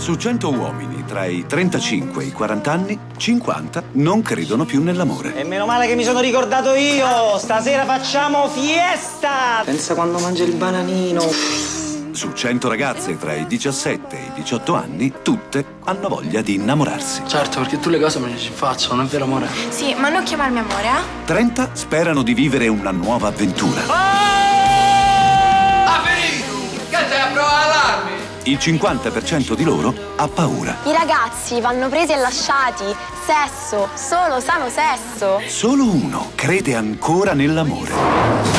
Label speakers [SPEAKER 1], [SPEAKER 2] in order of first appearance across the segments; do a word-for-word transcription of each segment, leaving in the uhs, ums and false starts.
[SPEAKER 1] Su cento uomini tra i trentacinque e i quaranta anni, cinquanta non credono più nell'amore.
[SPEAKER 2] E meno male che mi sono ricordato io! Stasera facciamo fiesta! Pensa quando mangi il bananino.
[SPEAKER 1] Su cento ragazze tra i diciassette e i diciotto anni, tutte hanno voglia di innamorarsi.
[SPEAKER 3] Certo, perché tu le cose me le ci faccio, non è vero, amore?
[SPEAKER 4] Sì, ma non chiamarmi amore, eh?
[SPEAKER 1] trenta sperano di vivere una nuova avventura.
[SPEAKER 3] Oh! Ha finito! Che stai a provare l'allarme?
[SPEAKER 1] Il cinquanta per cento di loro ha paura.
[SPEAKER 4] I ragazzi vanno presi e lasciati. Sesso, solo sano sesso.
[SPEAKER 1] Solo uno crede ancora nell'amore.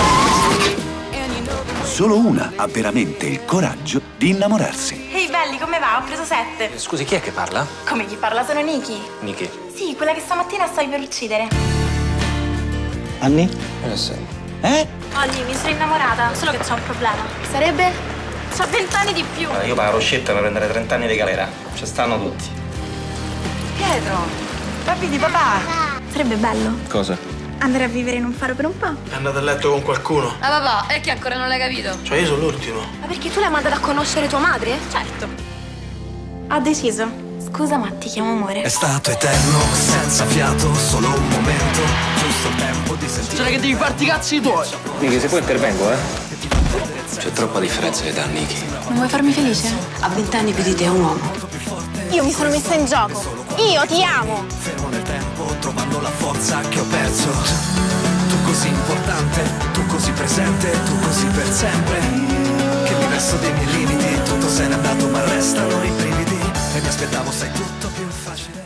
[SPEAKER 1] Solo una ha veramente il coraggio di innamorarsi.
[SPEAKER 4] Ehi belli, come va? Ho preso sette.
[SPEAKER 5] Eh, scusi, chi è che parla?
[SPEAKER 4] Come chi parla? Sono Niki.
[SPEAKER 5] Niki.
[SPEAKER 4] Sì, quella che stamattina stavi per uccidere.
[SPEAKER 2] Anni?
[SPEAKER 5] Eh, sì.
[SPEAKER 2] Eh?
[SPEAKER 4] Olli, mi sono innamorata, solo che c'è un problema. Sarebbe? C'ho vent'anni di più.
[SPEAKER 5] Allora, io pago Roscetta per prendere trenta anni di galera. Ci stanno tutti.
[SPEAKER 6] Pietro, papi di papà.
[SPEAKER 4] Sarebbe bello
[SPEAKER 5] Cosa?
[SPEAKER 4] andare a vivere in un faro per un po'.
[SPEAKER 3] È andato a letto con qualcuno?
[SPEAKER 6] Ah papà, è che ancora non l'hai capito?
[SPEAKER 3] Cioè io sono l'ultimo.
[SPEAKER 4] Ma perché tu l'hai mandata a conoscere tua madre? Certo. Ha deciso. Scusa, ma ti chiamo amore.
[SPEAKER 7] È stato eterno, senza fiato, solo un momento, giusto il tempo di sentire.
[SPEAKER 3] Cioè che devi farti i cazzi tuoi.
[SPEAKER 5] Niki, se poi intervengo, eh? C'è troppa differenza di età, Niki.
[SPEAKER 4] Non vuoi farmi felice?
[SPEAKER 6] Ha vent'anni più di te, è un uomo.
[SPEAKER 4] Io mi sono messa in gioco. Io ti amo.
[SPEAKER 7] Fermo nel tempo, trovando la forza che ho perso. Tu così importante, tu così presente, tu così per sempre. Che mi resto dei miei limiti, tutto se n'è andato ma restano i brividi. E mi aspettavo, sai, tutto più facile.